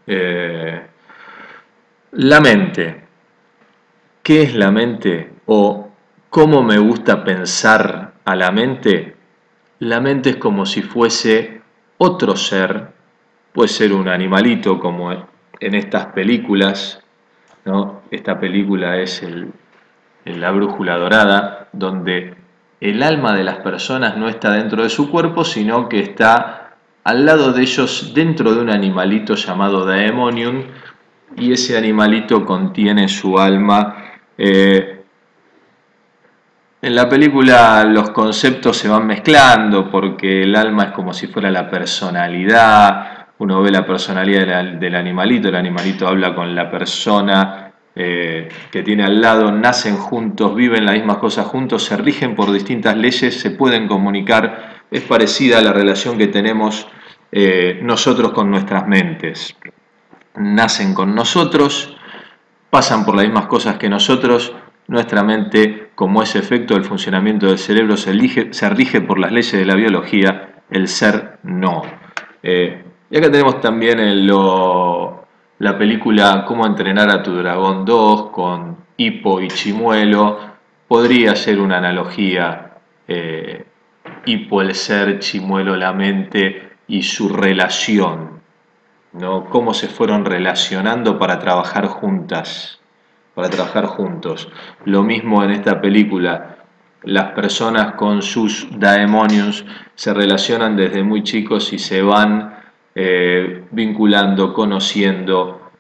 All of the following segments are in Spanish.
Eh, la mente. ¿Qué es la mente? ¿O cómo me gusta pensar a la mente? La mente es como si fuese otro ser, puede ser un animalito como en estas películas, ¿no? Esta película es La Brújula Dorada, donde el alma de las personas no está dentro de su cuerpo, sino que está al lado de ellos dentro de un animalito llamado Daemonium, y ese animalito contiene su alma. En la película los conceptos se van mezclando porque el alma es como si fuera la personalidad, uno ve la personalidad del animalito, el animalito habla con la persona que tiene al lado, nacen juntos, viven las mismas cosas juntos, se rigen por distintas leyes, se pueden comunicar, es parecida a la relación que tenemos nosotros con nuestras mentes. Nacen con nosotros, pasan por las mismas cosas que nosotros, nuestra mente, como es efecto del funcionamiento del cerebro, se rige por las leyes de la biología, el ser no. Y acá tenemos también la película Cómo entrenar a tu dragón 2 con Hippo y Chimuelo. Podría ser una analogía, Hippo el ser, Chimuelo la mente y su relación, ¿no? Cómo se fueron relacionando para trabajar juntas, para trabajar juntos. Lo mismo en esta película, las personas con sus daemonios se relacionan desde muy chicos y se van vinculando, conociendo,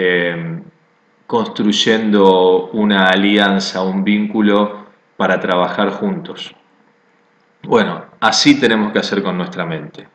construyendo una alianza, un vínculo para trabajar juntos. Bueno, así tenemos que hacer con nuestra mente.